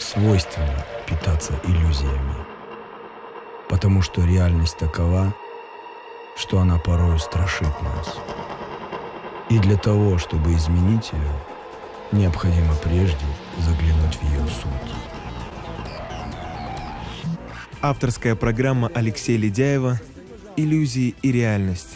свойственно питаться иллюзиями, потому что реальность такова, что она порою страшит нас. И для того, чтобы изменить ее, необходимо прежде заглянуть в ее суть. Авторская программа Алексея Ледяева «Иллюзии и реальность».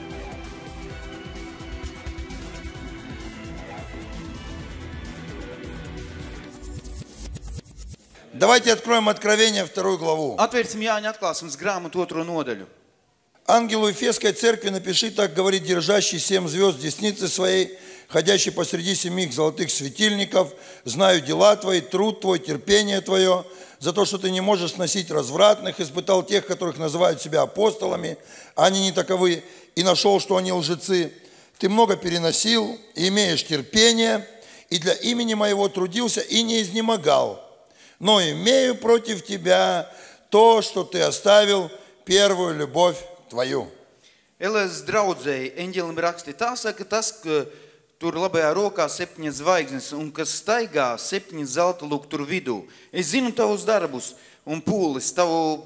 Давайте откроем Откровение, 2 главу. Atvērsim Jāņa atklāsmes grāmatu 2. nodaļu. Ангелу Ефесской церкви напиши, так говорит держащий 7 звезд десницы своей, ходящий посреди 7 золотых светильников, знаю дела твои, труд твой, терпение твое, за то, что ты не можешь сносить развратных, испытал тех, которых называют себя апостолами, а они не таковы, и нашел, что они лжецы. Ты много переносил, и имеешь терпение, и для имени моего трудился, и не изнемогал. Но имею против тебя то, что ты оставил первую любовь твою. Eles draudzēji eņģelim raksti. Tā saka tas, ka tur labajā rokā 7 zvaigznes un kas staigā 7 zelta luktur vidū. Es zinu tavus darbus un pūles,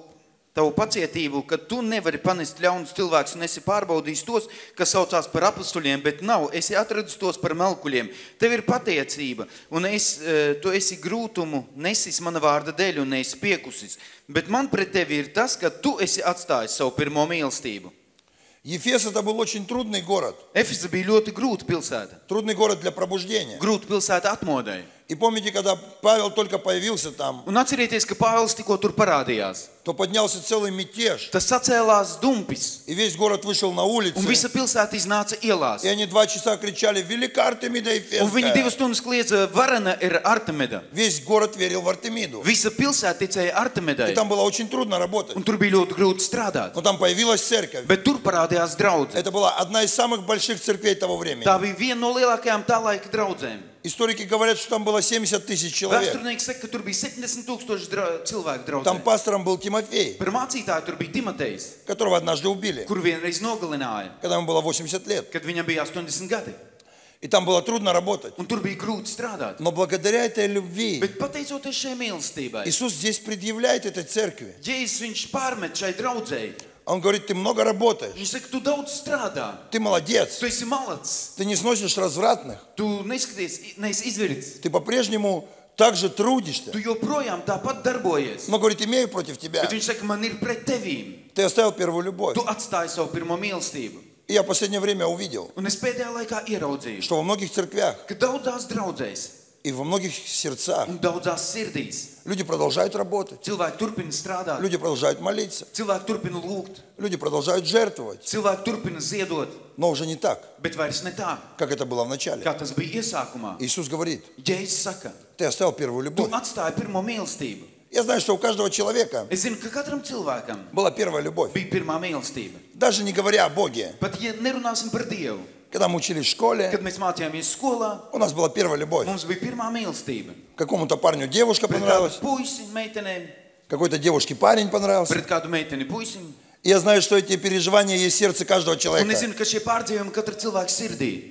tavu pacietību, ka tu nevari panest ļaunus cilvēkus un esi pārbaudījis tos, kas saucās par apustuļiem, bet nav. Esi atradis tos par melkuļiem. Tev ir patiecība un tu esi grūtumu nesis mana vārda dēļ un neesi piekusis. Bet man pret tevi ir tas, ka tu esi atstājis savu pirmo mīlestību. Ефес это был очень трудный город. Efesa bija ļoti grūta pilsēta. Трудный город для пробуждения. Grūta pilsēta atmodai. И помните, когда Павел только появился там, Un atcerieties, ka Pāvils tikko tur parādījās. то поднялся целый мятеж. Tas sacēlās dumpis, И весь город вышел на улицы. un visa pilsēta iznāca ielās. И они 2 часа кричали: «Велика Артемида Un viņi 2 Ефесская». stundas kliedza, varena ir Artemida. Весь город верил в Артемиду. Visa pilsēta ticēja И Artemidai, там было очень трудно работать. un tur bija ļoti grūti strādāt. Но там появилась церковь. Bet tur parādījās draudze. Это была одна из самых больших церквей того времени. Tā bija viena no lielākajām tā laika draudzēm. Историки говорят, что там было 70 тысяч человек. Vēsturnieki saka, ka tur bija 70,000 cilvēku Там draudzē. пастором был Тимофей, Par mācītāju tur bija Timotejs, которого однажды убили, kuru vienreiz nogalināja, когда ему было 80 лет. kad viņam bija 80 gadi. И там было трудно работать. Un tur bija grūti strādāt. Но благодаря этой любви Bet pateicoties šai mīlestībai, Иисус здесь предъявляет этой церкви. Jēzus viņš pārmet šai draudzēji. Он говорит: ты много работаешь, Viņš saka, tu daudz strādā, ты молодец, tu esi malacis, ты не сносишь развратных, tu neskaties, neesi izvirts, ты по-прежнему так же трудишься. tu joprojām tāpat darbojies. Но говорит: имею против тебя. Bet viņš saka, man ir pret tevīm, Ты оставил первую любовь. tu atstāji savu pirmo mīlestību. И я в последнее время увидел, Un es pēdējā laikā ieraudzīju, что во многих церквях ka daudzās draudzēs и во многих сердцах un daudzās sirdīs люди продолжают работать, cilvēki turpina strādāt, люди продолжают молиться, cilvēki turpina lūgt, люди продолжают жертвовать, cilvēki turpina ziedot, но уже не так, bet vairs ne tā, как это было в начале. kā tas bija iesākumā. Иисус говорит: Jēzus saka, ты оставил первую tu любовь. atstāji pirmo mīlestību. Я знаю, что у каждого человека Es zinu, ka katram cilvēkam была первая любовь, bija pirmā mīlestība. даже не говоря о Боге. Pat ja nerunāsim par Dievu, Когда мы учились в школе, kad mēs mācījāmies skolā, у нас была первая любовь. mums bija pirmā mīlestība. Какому-то парню девушка Pret понравилась, kādu puisi meitenēm, какой-то девушке парень понравился. pret kādu meiteni puisim. И я знаю, что эти переживания есть в сердце каждого Un es человека. zinu, ka šie pārdzīvojumi katra cilvēka sirdī.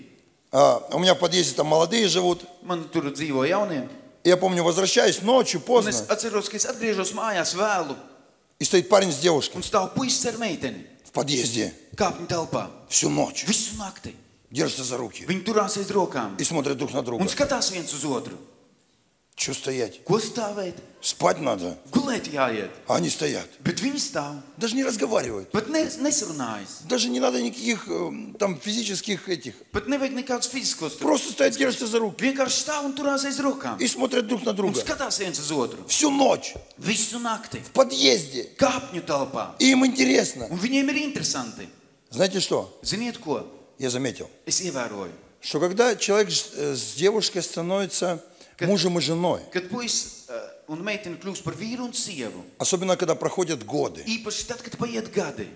У меня в подъезде там молодые живут. Man tur dzīvo jaunie. И я помню, возвращаюсь ночью, Un поздно, es atceros, ka es atgriežos mājās vēlu и стоит парень с девушкой un stāv puisis ar meiteni в подъезде kāpņu telpā. всю ночь. Visu nakti. Держатся за руки Viņi turās aiz rokām и смотрят друг на друга. un skatās viens uz otru. Что стоять? Ko stāvēt? Спать надо, Gulēt jāiet. а они стоят. Bet viņi stāv. Даже не разговаривают. Pat nesarunājas. Даже не надо никаких там физических этих. Pat nevajag nekādus fiziskos. Просто стоят, держатся за руки Vienkārši stāv un turās aiz rokām. и смотрят друг на Un друга. skatās viens uz otru. Всю ночь Visu nakti. в подъезде. Kāpņu telpā. И им интересно. Un viņiem ir interesanti. Знаете что? Ziniet ko? Я заметил, Es ievēroju. что когда человек с девушкой становится мужем и женой, Kad puisis un meitene kļūst par vīru un sievu. особенно когда проходят годы, Īpaši tad, kad paiet gadi.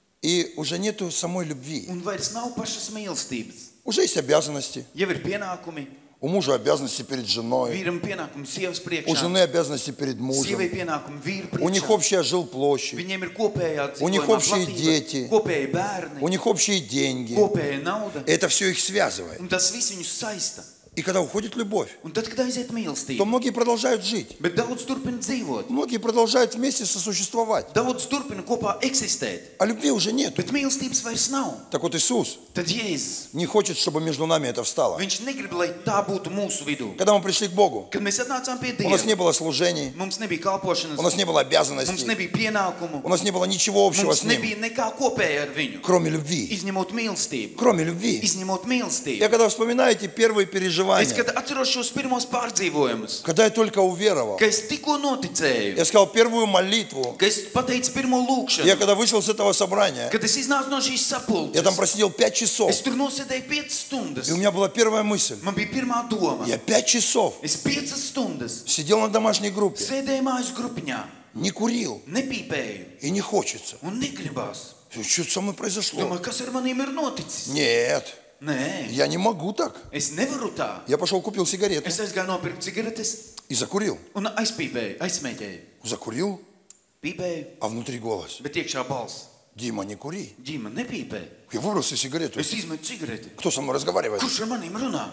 и уже нету самой любви, Un vairs nav pašas mīlestības. уже есть обязанности. Jau ir pienākumi. У мужа обязанности перед женой, Vīram pienākumi sievas у priekšā. жены обязанности перед Sievai мужем. pienākumi vīru У них priekšā. общая жилплощадь, Viņiem ir kopējā У них dzīvojamā общие platība, дети. kopēji bērni, у них общие деньги. kopēja nauda. Это все их связывает. Un tas viss viņus saista. И когда уходит любовь, Un tad, kad aiziet то mīlestība, многие продолжают жить. bet daudz turpina dzīvot, Многие продолжают вместе сосуществовать. daudz turpina kopā eksistēt, А любви уже нет. bet mīlestības vairs nav. Так вот Иисус Tad Jēzus, не хочет, чтобы между нами это встало. viņš negrib, lai tā būtu mūsu vidū. Когда мы пришли к Богу, Kad mēs atnācām pie у нас не Dieva, было служений, mums nebija kalpošanas, у нас не было mums обязанностей, nebija pienākumu, у нас не было ничего общего mums с Ним, nebija nekā kopēja ar viņu, кроме любви. izņemot mīlestību. Кроме любви. Izņemot mīlestību. Я когда вспоминаю эти первые Es, переживания, kad atceros šos pirmos pārdzīvojumus, когда я только уверовал, ka es tikko noticēju, я сказал первую молитву, ka es pateicu pirmo lūkšanu, я когда вышел с этого собрания, kad es iznācu no šīs я там sapulces, просидел 5 часов, es tur nosēdēju 5 stundas. и у меня была первая мысль. Man bija pirmā doma. Я 5 часов Es 5 stundas сидел на домашней группе, sēdēju mājas grupiņā, не курил nepīpēju и не хочется. un negribās. Что со мной произошло? Domāju, kas ar manīm ir noticis? Нет, Nē, я не могу так. es nevaru tā. Я пошел купил сигареты Es aizgāju nopirkt cigaretes и закурил. un aizpīpēju, aizsmēķēju. Закурил, Pīpēju, а внутри голос. bet iekšā balss. Дима, не кури. Ģima, nepīpē. Я выбросил сигарету. Es izmetu cigareti. Кто со мной разговаривает? Kurš ar manīm runā?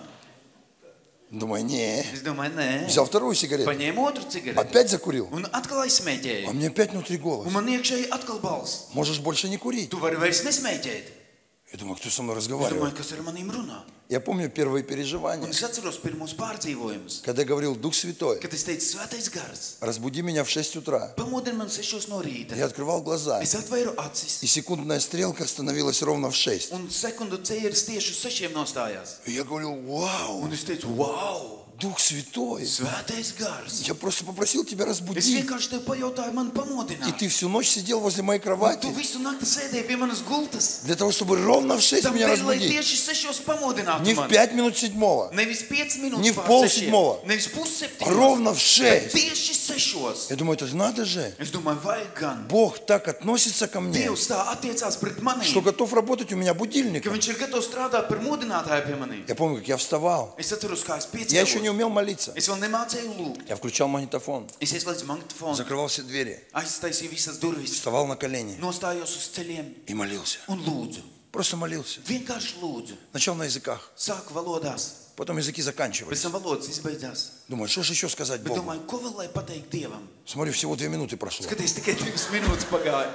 Думаю, не. Es domāju, nē. Взял вторую сигарету. Paņēmu otru cigareti Опять закурил. un atkal А aizsmēķēju. мне опять внутри голос. Un man iekšēji atkal balss. Можешь больше не курить. Tu vari vairs nesmēķēt. Я думаю, кто со мной Es разговаривает? domāju, kas ar manīm runā? Я помню первые Un переживания, es atceros pirmos pārdzīvojumus, когда я говорил, Дух Святой, kad es teicu, svētais gars, разбуди меня в 6 утра. pamodini man 6 no rīta. Я открывал глаза, Es atvēru acis, и секундная стрелка становилась ровно в 6. un sekundu cēris tieši uz 6 nostājās. И я говорю, вау, Un es teicu, wow, Дух Святой. svētais gars. Я просто попросил тебя Es разбудить. vienkārši tev pajautāju, man И pamodināt. ты всю ночь сидел возле моей Tu кровати visu nakti sēdēji pie manas gultas. для того, чтобы ровно в 6 Tam меня dēļ, lai разбудить. tieši 6 pamodinātu Не в mani. 5 минут 7, Nevis 5 minūtes Не в pār полседьмого. 6, nevis pusseptiņos, а ровно в bet 6. tieši 6. Я думаю, это же надо же. Es domāju, vajag gan. Бог так относится ко мне, Dievs tā attiecās pret maniem, что готов работать у меня ka будильником. viņš ir gatavs strādāt par modinātāju pie maniem. Я помню, как я вставал. Es atceros, kā es Я еще не piecēlos. умел молиться. Es vēl nemācēju lūgt. Я включал магнитофон, Es ieslēdzu magnetofonu, закрывал все двери, aiztaisīju visas durvis, вставал на колени nostājos uz ceļiem и молился. un lūdzu. Просто молился. Vienkārši lūdzu. Сначала на языках, Sāku valodās, потом языки pēc заканчивались. tam valodas izbeidzās. Думаю, что же еще сказать Bet Богу? domāju, ko vēl lai pateikt Dievam? Смотрю, всего 2 минуты прошло. Skaties, tikai 2 minūtes pagāja.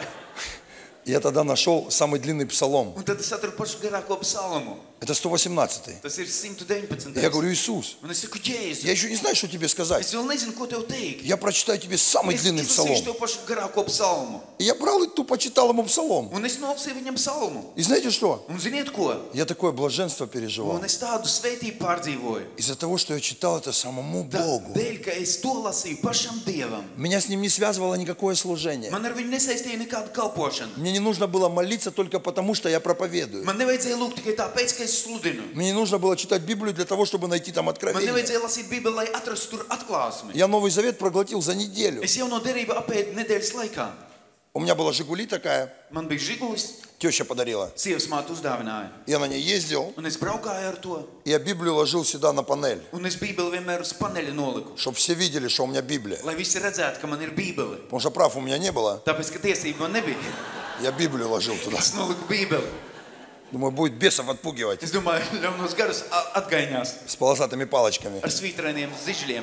Я тогда нашел самый длинный псалом. Un tad es atradu pašu garāko psalmu. Это 118. Tas ir 119. Я говорю, Иисус, Un es saku, Jēzu, я еще не знаю, что тебе es сказать. vēl nezinu, ko tev teikt. Я прочитаю тебе самый Es длинный izlasīšu псалом. tev pašu garāko psalmu. И я брал и тупо читал ему псалом. Un es nolasīju viņam psalmu. И знаете что? Un ziniet ko? Я такое блаженство переживал. Un es tādu svētību pārdzīvoju. Из-за того, что я читал это самому Богу. Dēļ, ka es to lasīju pašam Dievam. Меня с ним не связывало никакое служение. Man ar viņu nesaistīja nekāda kalpošana. Мне не нужно было молиться только потому, что я проповедую. Man nevajadzēja lūgt tikai tāpēc, ka es sludinu. Мне не нужно было читать Библию для того, чтобы найти там Man откровение. nevajadzēja lasīt Bībeli, lai atrastu tur atklāsmi. Я Новый Завет проглотил за неделю. Es jau no derība apēdu nedēļas laikā. У меня была «Жигули» такая, Man bija žigulis, теща подарила. sievas māte uzdāvināja. Я на ней ездил, Un es braukāju ar to. и я Библию ложил сюда на панель, Un es Bībeli vienmēr uz paneļa noliku. чтобы все видели, что у меня Библия. Lai visi redzētu, ka man ir Bībele. Потому что прав у меня не было, Tāpēc, ka tiesība man nebija. я Библию ложил туда. Es noliku Bībeli. Думаю, будет бесов отпугивать Es domāju, ļaunos garus atgaiņās с полосатыми палочками. ar svītrainiem zižļiem.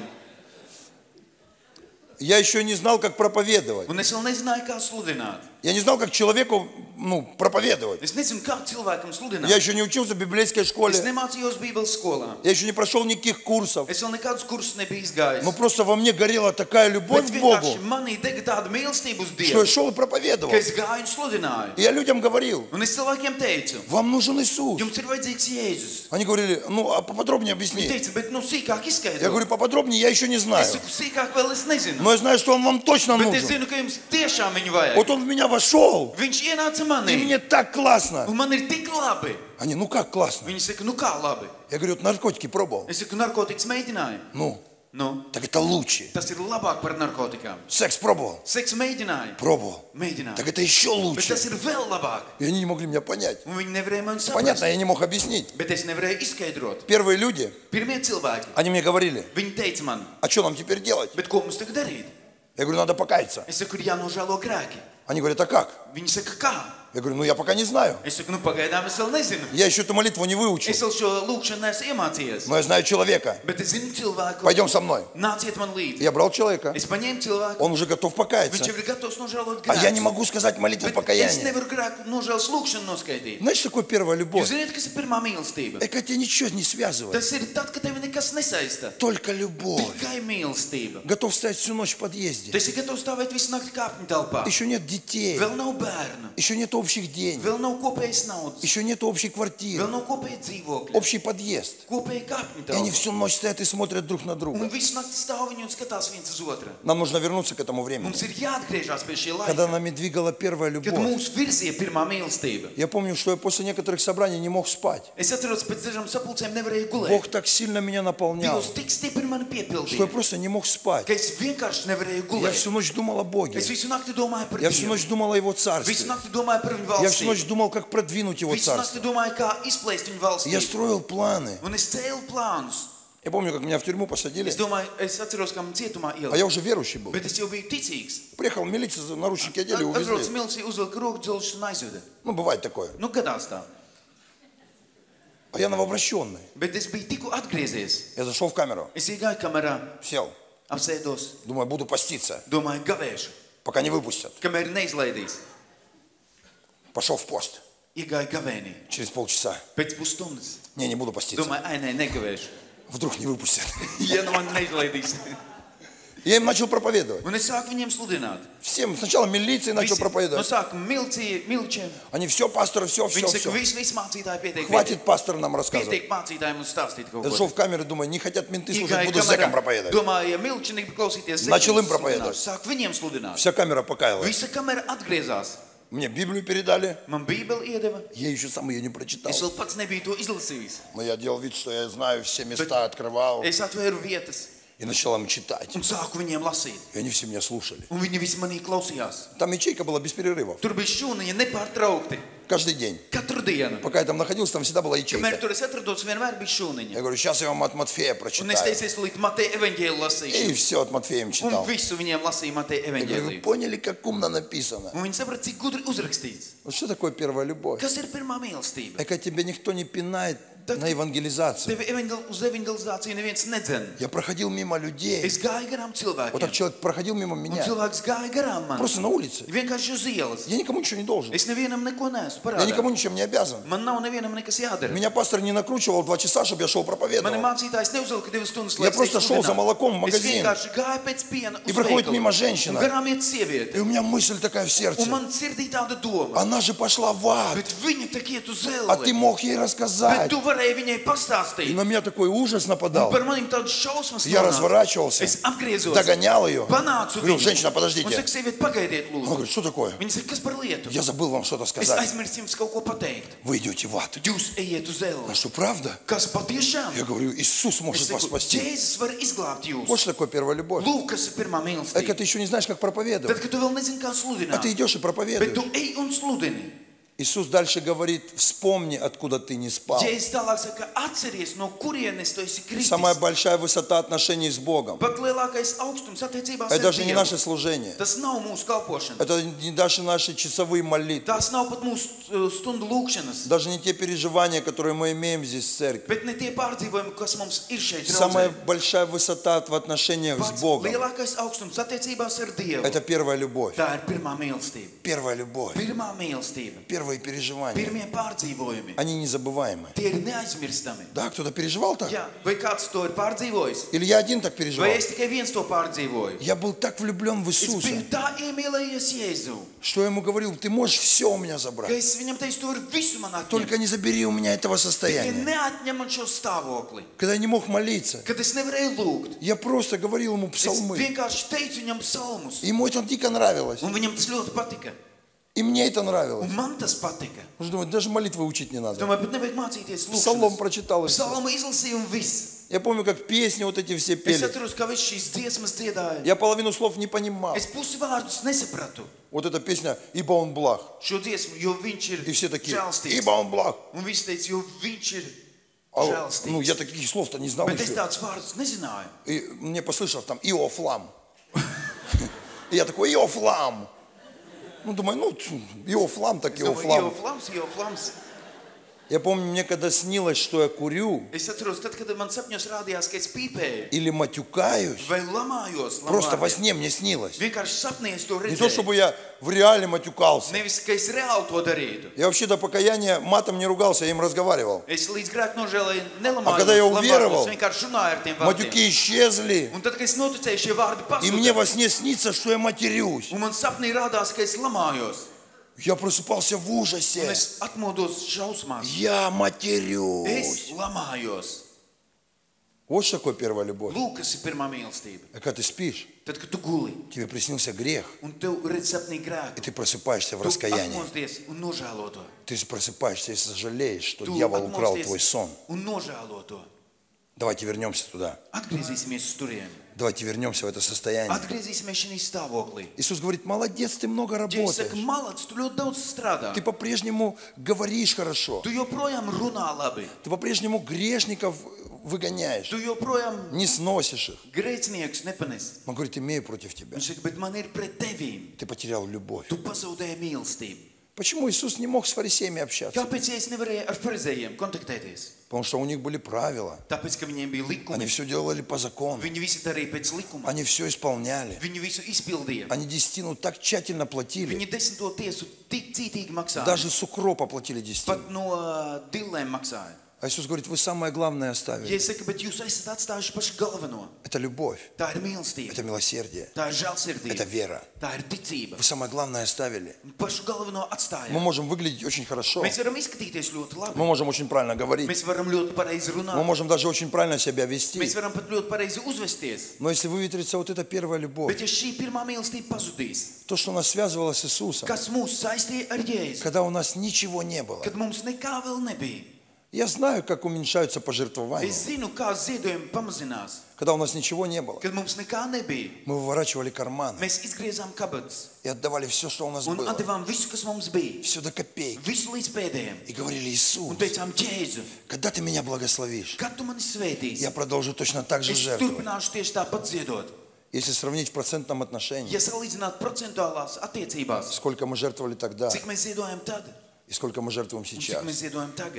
Я еще не знал, как проповедовать. Un es vēl nezināju, kā sludināt. Я не знал, как человеку проповедовать. Es nezinu, kā cilvēkam sludināt. Я еще не учился в библейской Es школе. nemācījos Bībeles skolā. Я еще не прошел никаких курсов. Es vēl nekādus kursus nebiju izgājis. Но просто во мне горела такая любовь Bet к Богу, vienkārši manī dega tāda mīlestība uz что я Dievu, шел и проповедовал. ka es gāju un sludināju. И я людям говорил, Un es cilvēkiem teicu, вам нужен Иисус. jums ir vajadzīgs Jēzus. Они говорили, ну, а поподробнее Viņi объясни. teica, bet sīkāk Я izskaidro. говорю, поподробнее я еще не знаю. Es saku, sīkāk vēl es nezinu. Но я знаю, что Он вам точно Bet es нужен. zinu, ka jums tiešām viņu vajag. Вот Он в меня вошел, Viņš ienāca и manī. мне так классно. Un man ir tik labi. Они, ну как классно? Viņi saka, nu kā labi. Я говорю, вот наркотики пробовал. Es saku, narkotikas mēģināju. Ну, Nu, так это лучше. tas ir labāk par narkotikām. Секс пробовал? Seksu mēģināju. Pробовал. Mēģināju. Так это еще Bet лучше. tas ir vēl labāk. И они не могли меня понять. Un viņi nevarēja man Понятно, saprast. я не мог объяснить. Bet es nevarēju izskaidrot. Первые люди, Pirmie cilvēki, они мне говорили, viņi teica man, а что нам теперь делать? bet ko mums tagad darīt? Я говорю, надо покаяться. Es saku, ir jānožēlo grēki. Они говорят, а как? Viņi saka, kā? Я говорю, ну я пока не знаю. Es saku, nu pagaidām es vēl nezinu. Я еще эту молитву не выучил. Es vēl šo lūkšanu neesmu iemācījies. Но я знаю человека. Bet es zinu cilvēku. Пойдем со мной. Nāciet man līdzi. Я брал человека. Es paņēmu cilvēku. Он уже готов Viņš покаяться. jau ir gatavs nožēlot А я не grēkus. могу сказать молитву Bet es покаяния. nevaru grēku nožēlas lūkšanu noskaidīt. Знаешь, что такое первая Jūs любовь? zināt, kas ir pirmā mīlestība? Это тебя ничего не связывает. Tas ir tad, kad tevi nekas nesaista. Только любовь. Tikai mīlestība. Готов стоять всю ночь в подъезде. Tu esi gatavs stāvēt visu nakti kāpņu telpā. Еще нет детей. Vēl nav bērnu. Еще нет общих денег. Vēl nav kopējas naudas. Еще нет общей Vēl квартиры. nav kopēja dzīvokļa. Общий подъезд. Kopēja kāpņu И они telpa. всю ночь стоят и смотрят друг на друга. Un visu nakti stāv viņi un skatās viens uz otru. Нам нужно вернуться к этому времени. Mums ir jāatgriežas pie šī Когда laika, нами двигала первая kad любовь. mūs virzīja pirmā mīlestība. Я помню, что я после некоторых собраний не мог спать. Es atceros, pēc dažām sapulcēm nevarēju gulēt. Бог так сильно меня наполнял, Dievs tik stipri mani что я piepildīja, просто не мог спать. ka es vienkārši nevarēju Я gulēt. всю ночь думал о Боге. Es visu nakti domāju par Я всю Dievu. ночь думал о Его Visu Царстве. nakti domāju par viņu Я всю ночь valstību. думал, как продвинуть Его Visu Царство. nakti domāju, kā izplēst viņu Я valstību. строил планы. Un es cēlu plānus. Я помню, как меня в тюрьму посадили, Es domāju, es atceros, kā man cietumā а ielika. я уже верующий был. Bet es jau biju ticīgs. Приехал милиция, наручники одели, Atbrauc увезли. milicija, uzvilka roku dzelžus un aizveda. Ну, бывает такое. Nu, gadās tā. А я новообращенный. Bet es biju tikko atgriezies. Я зашел в камеру, Es iegāju kamerā, сел. apsēdos, Думаю, буду поститься, domāju, gavēšu, пока не выпустят. kamēr neizlaidīs. Пошел в пост. Iegāju gavēnī. Через полчаса. Pēc pusstundas. Не буду поститься. Domāju, ai, nē, negavēšu. Вдруг не выпустят. Ja nu man neizlaidīs. Я им начал проповедовать. Un es sāku viņiem sludināt. Всем. Сначала милиции начал No проповедовать. sākuma miličiem. Они все, пастор, все, Viņi все, saka, все. visi mācītāji pietiek. Хватит пастор нам рассказывать. Pietiek mācītājiem un stāstīt kaut Я зашел ko. в камеру, думаю, не хотят менты слушать, Iegāju буду зэкам kamerā. проповедовать. Domāju, ja miliči negrib klausīties Начал zeķiem, им проповедовать. Sāk viņiem sludināt. Вся камера покаялась. Visa kamera atgriezās. Мне Библию передали. Man Bībeli iedeva. Я еще сам ее не прочитал. Es vēl pats nebiju to izlasījis. Но я делал вид, что я знаю все места, открывал. Es atvēru vietas И начал им читать. un sāku viņiem lasīt. И они все меня слушали. Un viņi visi manī klausījās. Там ячейка была без перерывов. Tur bija šūniņa nepārtraukti. Каждый день. Katru dienu. Пока я там находился, там всегда была Kamēr ячейка. tur es atrados, vienmēr bija Я šūniņa. говорю, сейчас я вам от Матфея Un es прочитаю. teicu, es līdz Mateja evaņģēlu И lasīšu. все от Матфея им Un читал. visu viņiem lasīja Mateja Я говорю, вы evaņģēliju. поняли, как умно написано? Un viņi saprata, cik gudri uzrakstīts. Вот что такое первая любовь? Kas ir pirmā mīlestība? Это тебя никто не пинает на евангелизацию. Tevi uz evaņģelizāciju neviens nedzen. Я проходил мимо людей. Es gāju garām Вот так cilvēkiem. человек проходил мимо Un меня. cilvēks gāja garām man. Просто на улице. Vienkārši uz ielas. Я никому ничего не должен. Es nevienam neko neesmu Я никому parādījis. ничем не обязан. Man nav nevienam nekas jādara. Меня пастор не накручивал 2 часа, чтобы я шел Mani проповедовал. mācītājs neuzvilka 2 stundas, Я просто шел за молоком в Es магазин. vienkārši gāju pēc piena И uz проходит veikalu. мимо Un женщина. garām iet И sieviete. у меня мысль такая в Un сердце. man sirdī tāda doma. Она же пошла в ад. Bet viņa tak iet uz А ты zeli. мог ей Bet рассказать. tu varēji viņai И pastāstīt. на меня такой ужас Un нападал. par maniem tādas šausmas Я nonāca. разворачивался, Es apgriezos. догонял ее. Panācu Говорю, viņu. женщина, Un подождите. saka, sieviete, pagaidiet, Она lūdzu. говорит, что такое? Viņa saka, kas par lietu? Я забыл вам что-то Es сказать. aizmirsu jums kaut ko pateikt. Вы идете в ад. Jūs ejiet uz А zeli. что, правда? Kas patiešām? Я говорю, Иисус Es может вас saku, спасти. Jēzus var izglābt jūs. Вот что такое первая любовь. Lūk, kas ir pirmā Это mīlestība. ты еще не знаешь, как Tad, проповедовать. kad tu vēl nezini, kā А sludināt, ты идешь и bet проповедуешь. tu ej un sludini. Иисус дальше говорит, вспомни, откуда ты не спал. Jēzus tālāk saka, atceries, no kurienes tu esi kritis. Самая большая высота отношений с Богом. Pat lielākais augstums attiecībās Это ar даже не Dievu. наше служение. Tas nav mūsu kalpošana. Это не даже наши часовые молитвы. Tās nav pat mūsu stundu lūkšanas. Даже не те переживания, которые мы имеем здесь в церкви. Bet ne tie pārdzīvojumi, kas mums ir šeit Самая draudzē. большая высота в отношениях с Pats Богом. lielākais augstums attiecībās ar Dievu. Это первая любовь. Tā ir pirmā mīlestība. Первая любовь. Pirmā mīlestība. Первые переживания. Pirmie pārdzīvojumi. Они незабываемы. Tie ir neaizmirstami. Да, кто-то переживал так? Jā, vai kāds to ir pārdzīvojis? Или я один так переживал? Vai es tikai viens to pārdzīvoju? Я был так влюблен в Es Иисуса, biju tā iemīlējies Jēzu, что я ему говорил, ты можешь все у меня ka забрать. es viņam teicu, tu vari visu man atņemt. Только не забери у меня этого Tikai состояния. neatņem man šo stāvokli. Когда я не мог молиться, Kad es nevarēju lūgt, я просто говорил ему es псалмы. vienkārši teicu viņam psalmus. Ему это дико нравилось. Un viņam tas ļoti patika. И мне это нравилось. Un man tas patika. Он же думает, даже молитвы учить не Es надо. domāju, bet nevajag mācīties Псалом lūkšanas. прочитал и все. Psalmu izlasīju un viss. Я помню, как песни вот эти все Es пели. atceros, kā viņš šīs dziesmas dziedāja. Я половину слов не понимал. Es pusi vārdus nesapratu. Вот эта песня «Ибо он благ». Šo dziesmu, jo viņš ir И все такие žēlstīgs. «Ибо он благ». Un viss teica, jo viņš ir А, žēlstīgs. ну, я таких слов-то не знал Bet es еще. tādus vārdus nezināju. И мне послышалось там «Иофлам». И я такой «Иофлам». Ну, думаю, ну, его флам, так Es его domāju, флам. Ievu flams. Я помню, мне когда снилось, что я курю Es atceros, tad, kad man sapņos rādījās, ka es pīpēju или матюкаюсь, vai lamājos. просто во lamvārdiem. сне мне снилось. Vienkārši sapnī es to Не то, redzēju. чтобы я в реале матюкался. Nevis, ka es reāli to darītu. Я вообще до покаяния матом не ругался, я им разговаривал. Es līdz grēku nožēlēju А когда я nelamājos. уверовал, Vienkārši runāju ar tiem vārdiem. Матюки исчезли, Un tad, kad es noticēju, šie vārdi и мне pazuda. во сне снится, что я матерюсь. Un man sapnī rādās, ka es lamājos. Я просыпался в Un ужасе. es atmodos šausmās. Я Es матерюсь. lamājos. Вот что такое первая любовь. Lūk, kas ir pirmā mīlestība. А когда ты спишь, Tad, kad tu guli тебе приснился грех, un tev redz sapnī и grēku, ты просыпаешься в tu раскаянии. atmosties un nožēlo to. Ты просыпаешься и сожалеешь, что Tu дьявол украл твой сон. un nožēlo to. Давайте вернемся туда. Atgriezīsimies uz turieni. Давайте вернемся в это состояние. Atgriezīsimies šajā stāvoklī. Иисус говорит, молодец, ты много Dievs saka, работаешь. malac, tu ļoti daudz strādā. Ты по-прежнему говоришь хорошо. Tu joprojām runā labi. Ты по-прежнему грешников выгоняешь, Tu joprojām не сносишь их. grēcinieks nepanes. Он говорит, имею против тебя. Viņš saka, bet man ir pret tevīm. Ты потерял любовь. Tu pazaudēji mīlestību. Почему Иисус не мог с фарисеями общаться? Kāpēc es nevarēju ar farizējiem kontaktēties? Потому что у них были правила. Tāpēc, ka viņiem bija Они likumi. все делали по закону. Viņi visi darīja pēc likuma. Они все исполняли. Viņi visu izpildīja. Они десятину так тщательно платили. Viņi 10. tiesu tik cītīgi maksāja. Даже с укропа платили десятину. Pat no dillēm maksāja. А Иисус говорит, вы самое главное Ja оставили. es saku, bet jūs esat atstājuši pašu galveno. Это любовь, Tā ir mīlestība. это милосердие, Tā ir это žēlsirdība. вера. Tā ir ticība. Вы самое главное оставили. Pašu galveno Мы atstājām. можем выглядеть очень хорошо. Mēs varam izskatīties ļoti labi. Мы можем очень правильно говорить. Mēs varam ļoti pareizi Мы runāt. можем даже очень правильно себя вести. Mēs varam pat ļoti pareizi uzvesties. Но если выветрится вот эта первая любовь, Bet ja šī pirmā mīlestība pazudīs, то, что нас связывало с Иисусом, kas mūs saistīja ar Jēzu, когда у нас ничего не было. kad mums nekā vēl nebija. Я знаю, как уменьшаются пожертвования. Es zinu, kā ziedojumi pamazinās. Когда у нас ничего не было, Kad mums nekā nebija, мы выворачивали карманы mēs izgriezām kabatas и отдавали все, что у нас un было. atdevām visu, kas mums bija. Все до kopейки. Visu līdz pēdējiem. И говорили, Un Иисус, teicām, Jēzu, когда ты меня благословишь, kad tu mani svētīsi, я продолжу точно так же es жертвовать. turpināšu tieši tāpat ziedot. Если сравнить в процентном отношении, Ja salīdzināt procentuālās attiecībās, сколько мы жертвовали тогда cik mēs ziedojam tad и сколько мы жертвуем un cik сейчас, mēs ziedojam tagad,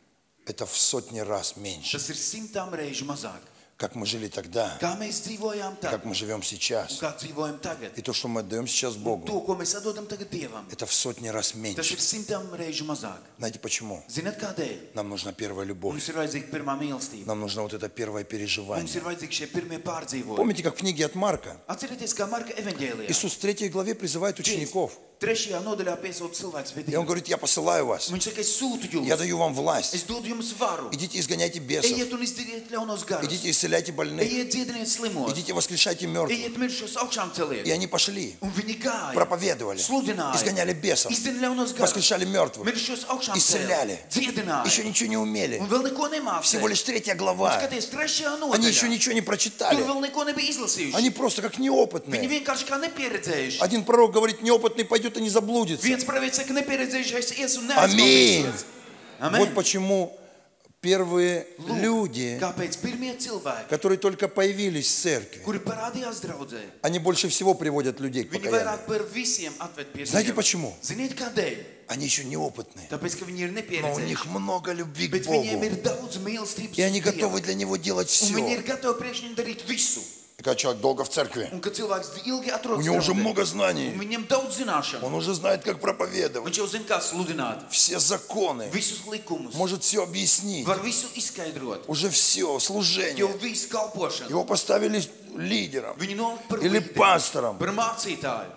это в sotни раз меньше. tas ir 100 reižu mazāk. Как мы жили тогда, Kā mēs dzīvojām tad как мы живем un сейчас. kā dzīvojam tagad. И то, что мы отдаем сейчас To, Богу, ko mēs atdodam tagad Dievam, это в sotни раз tas меньше. ir 100 reižu mazāk. Знаете почему? Ziniet, kādēļ? Нам нужна первая любовь. Mums ir vajadzīga pirmā mīlestība. Нам нужно вот это первое Mums переживание. ir vajadzīgi šie pirmie pārdzīvojumi. Помните, как в книге от Марка Atcerieties, kā Marka evaņģēlijā. Иисус в 3 главе призывает учеников. 3. nodaļā piesauc cilvēks pie И Он Dieva. говорит, я посылаю вас. Viņš saka, es sūtu Я jūs. даю вам Es власть. dodu jums varu. Идите, изгоняйте бесов. Ejiet un izdariet ļaunos garus. Идите, исцеляйте больных. Ejiet dziediniet slimos. Идите, воскрешайте мертвых. Ejiet mirušos augšām И celiet. они пошли, Un viņi gāja. проповедовали, Sludināja. изгоняли бесов, Izdien ļaunos garus. воскрешали мертвых, Mirušos augšām исцеляли. celiet. Dziedināja. еще ничего не умели. Un vēl neko Всего nemācīja. лишь 3 глава. Skaties, 3. Они еще nodaļā. ничего не Tur прочитали. vēl neko nebija izlasījuši. Они просто как Viņi неопытные. vienkārši kā nepieredzējuši. Один пророк говорит, неопытный пойдет и не заблудится. Viens pravietis saka, nepieredzējušais ies un Аминь. neaizmaldīsies. Вот Amen. почему первые люди, Kāpēc pirmie cilvēki, которые только появились в церкви, kuri parādījās draudzē, они больше всего приводят людей к viņi покаянию. vairāk par visiem atved pie Знаете Dieva. почему? Ziniet, kādēļ? Они еще неопытные, Tāpēc, ka viņi ir но у них nepieredzējuši. много любви к Bet viņiem Богу. ir daudz mīlestības И они uz Dievu. готовы для Него делать Un viņi ir все. gatavi priekš viņam darīt visu. И когда человек долго в церкви, Un kad cilvēks ilgi у atrodas него уже draudzē, много un знаний, viņam daudz zināšanu, он уже знает, как проповедовать, viņš jau zina, kā sludināt, все законы, visus likumus, может все объяснить, var visu izskaidrot, уже все, jau служение. visu kalpošanu. Его поставили лидером Viņu noliek par или līderi, пастором, par mācītāju.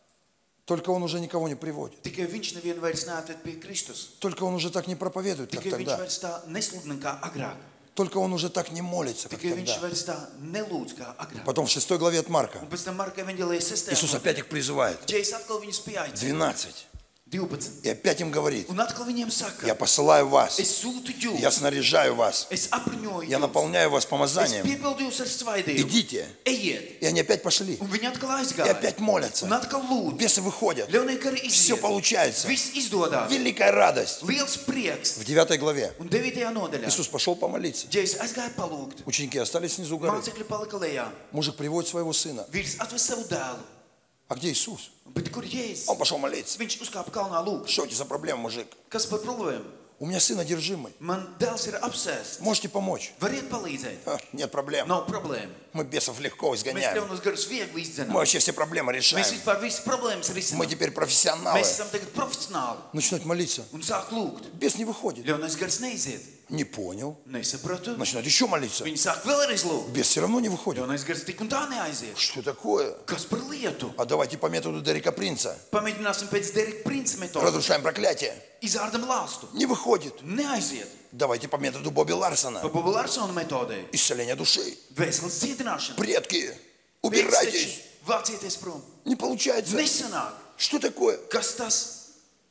только он уже никого не приводит. Tikai viņš nevienu vairs neatved pie Kristus. Только он уже так не проповедует, как Tikai viņš тогда. vairs tā nesludina kā agrāk. Только он уже так не молится, как Tikai viņš тогда. vairs tā nelūdz kā agrāk. Потом в 6 главе от Марка Un pēc tam Marka evaņģēlijas 6. Иисус опять их призывает. Džejs atkal viņus pieaicina. 12. 12. И опять им говорит, Un atkal viņiem saka, я посылаю вас, es sūtu jūs, я снаряжаю вас, es apruņoju я jūs, наполняю вас es помазанием. piepildu jūs ar svaidību. Идите. Ejiet. И они опять пошли. Un viņi atkal И aizgāja. опять молятся. Un atkal lūdz. Бесы выходят. Ļaunie gari Все iziet. получается. Viss izdodās. Великая радость. Liels prieks. В 9 главе Un 9. nodaļā. Иисус пошел помолиться. Džejs aizgāja palūgt. Ученики остались снизу горы. Mācekļi palika lejā. Мужик приводит своего сына. Vīrs atved savu dēlu. А где Иисус? Bet kur Jēzus? Он пошел молиться. Viņš uzkāpa kalnā lūgt. Что у тебя за проблема, мужик? Kas par problēmu? У меня сын одержимый. Man dēls ir apsēsts. Можете помочь? Variet palīdzēt? Нет проблем. Nav problēma. Мы бесов легко Mēs изгоняем. ļaunus garus viegli Мы izdzienam. вообще все проблемы Mēs решаем. vispār visas problēmas Мы risinām. теперь профессионалы. Mēs esam tagad profesionāli Начинают молиться. un sāk lūgt. Бес не выходит. Ļaunais gars neiziet. Не понял. Nesapratu. Начинают еще молиться. Viņi sāk vēlreiz lūgt. Бес все равно не выходит. Ļaunais gars tik un tā neaiziet. Что такое? Kas par lietu? А давайте по методу Дерека Принца. Pamēģināsim pēc Dereka Princa metodas. Разрушаем проклятие. Izārdam lāstu. Не выходит. Neaiziet. Давайте по методу Бобби Ларсона. Pa Boba Larsona metodei. Исцеление души. Vēseles cietināšana. Предки, убирайтесь. Vācieties prom. Не получается. Nesanāk. Что такое? Kas tas?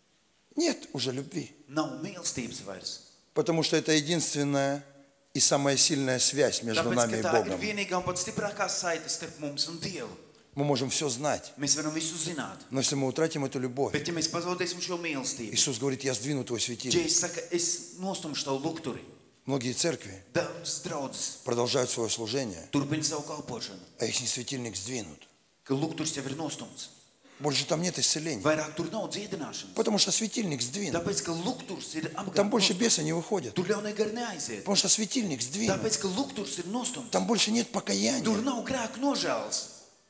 Нет уже любви. Nav mīlestības vairs. Потому что это единственная и самая сильная связь между Tāpēc, нами ka и tā ir Богом. vienīgā un pat stiprākā saite starp mums un Dievu. Мы можем все знать. Mēs varam visu zināt. Но если мы утратим эту любовь, Bet ja mēs pazaudēsim šo mīlestību, Иисус говорит, я сдвину твой светильник. Jēzus saka, es nostumšu tavu lukturi. Многие церкви Daudz draudzes продолжают свое служение, turpina savu kalpošanu, а их светильник сдвинут. ka lukturs jau ir nostumts. Больше там нет исцеления. Vairāk tur nav dziedināšanas. Потому что светильник сдвинут. Tāpēc, ka lukturs ir Там больше apgādājums. беса не выходят. Tur ļaunie gari neaiziet. Потому что светильник сдвинут. Tāpēc, ka lukturs ir nostumts. Там больше нет Tur покаяния. nav grēku nožēlas.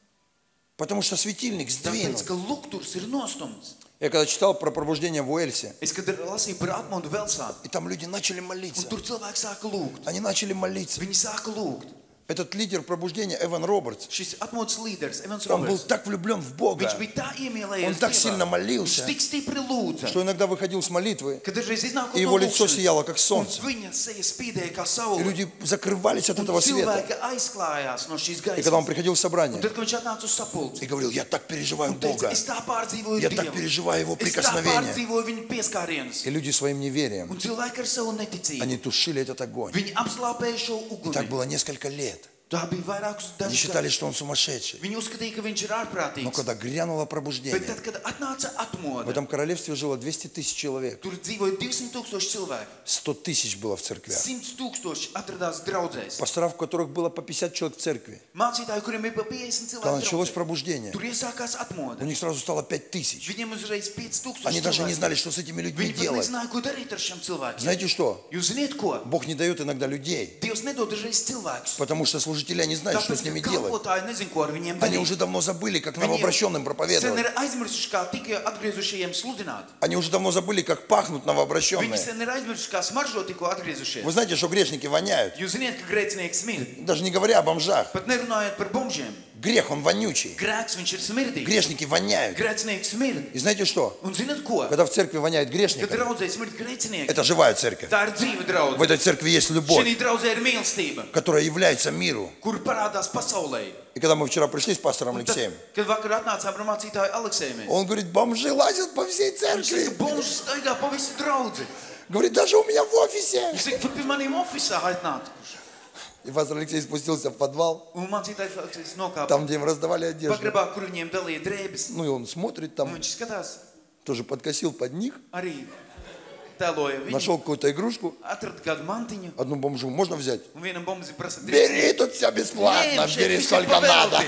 Потому что светильник Tāpēc, сдвинут. ka lukturs ir nostumts. Я когда читал про пробуждение в Уэльсе, Es, kad lasīju par atmodu Velsā, и там люди начали un молиться. tur cilvēki sāka lūgt. Они начали молиться. Viņi sāka lūgt. Этот лидер пробуждения, Эван Робертс, Šis atmodas līderis, Evans он был Roberts, так влюблен в Бога, viņš bija tā iemīlējies Он так Dievā. сильно молился, Viņš tik stipri lūdza, что иногда выходил с молитвы, ka dažreiz iznākot и его лицо сияло, как солнце. un viņa seja spīdēja kā И saule. люди закрывались от Un этого света. cilvēki aizklājās no šīs И когда он gaismas. приходил в Un собрание tad, kad viņš atnāca uz sapulci, и говорил, я так переживаю un teica, Бога, es tā pārdzīvoju я так Dievu. переживаю Его Es tā прикосновение. pārdzīvoju viņa pieskārienus. И люди своим неверием, Un cilvēki ar savu neticību, они тушили этот огонь. viņi apslāpēja šo И так uguni. было несколько лет. Tā bija vairākus Они dažus считали, gadus. что он сумасшедший. Viņi uzskatīja, ka viņš ir Но ārprātīgs. когда грянуло Bet пробуждение, tad, kad atnāca в atmoda, этом королевстве жило 200 тысяч человек. tur dzīvoja 200 tūkstoši cilvēku. 100 тысяч было в церквях. 100 tūkstoši atradās draudzēs. Пасторов, у которых было по 50 человек в церкви. Mācītāji, kuriem ir pa 50 Когда cilvēku началось draudzē. пробуждение, Tur iesākās atmoda. у них сразу стало 5 тысяч. Viņiem uzreiz 5000 Они даже не cilvēku. знали, что с этими людьми Viņi pat делать. nezināja, ko darīt ar šiem cilvēkiem. Знаете что? Jūs ziniet, ko? Бог не дает иногда людей, Dievs nedod dažreiz cilvēkus. потому что служители не знают, что Tāpēc, с ними ka делать. kalpotāji nezin, ko ar viņiem Они darīt. уже давно забыли, как Viņi новообращенным sen проповедовать. ir aizmirsuši, kā tikai atgriezušajiem sludināt. Они уже давно забыли, как пахнут Viņi новообращенные. sen ir aizmirsuši, kā smaržo tikko atgriezušies. Вы знаете, что грешники воняют? Jūs ziniet, ka grēcinieks smird. Даже не говоря о бомжах. Pat nerunājot par bomžiem. Грех, он вонючий. Grēks, viņš ir smirdīgs. Грешники воняют. Grēcinieks smird. И знаете что? Un zinat ko? Когда в церкви воняет Kad грешниками, draudzē smird grēcinieki, это живая церковь. tā ir dzīve В draudze. этой церкви есть любовь, Šī draudzē ir mīlestība, которая является миру. kur parādās pasaulē. И когда мы вчера пришли с пастором Un tad, Алексеем, kad vakar atnācām ar mācītāju Aleksēju, он говорит, бомжи лазят по всей viņš saka, церкви. bomžas staigā pa visu draudzi. Говорит, даже у меня в офисе. Viņš saka, pat pie maniem ofisā atnākuši. И пастор Алексей спустился в подвал, Un mācītājs Aleksējs nokāpa там, где им раздавали одежду. pagrabā, kur viņiem dalīja drēbes. Ну и он смотрит Un там, viņš skatās, тоже подкосил под них, arī tēloja viņu, нашел какую-то игрушку. atrada kādu mantiņu, Одну бомжу можно взять? un vienam bombzi prasa Бери, тут все бесплатно, бери сколько надо.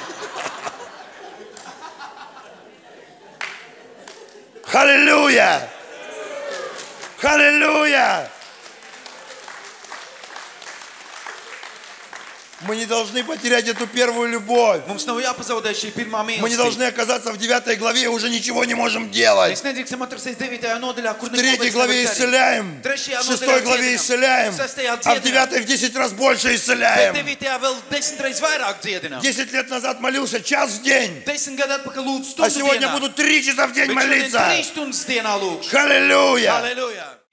Аллилуйя! Аллилуйя! Мы не должны потерять эту первую любовь. Mums nav jāpazaudē šī pirmā Мы не mīlestība. должны оказаться в 9 главе и уже ничего не можем делать. Mēs nedrīkstam atrasties 9. nodaļā, kur В 3 главе исцеляем, в 6 главе исцеляем, а в 9 в 10 раз больше исцеляем. 9. vēl 10 reizes vairāk dziedinām. 10 лет назад молился час в день, 10 gadu atpakaļ lūdzu а stundu сегодня dienā. буду 3 часа в день Bet šodien молиться. 3 stundas dienā lūkšu. Аллилуйя! Halleluja!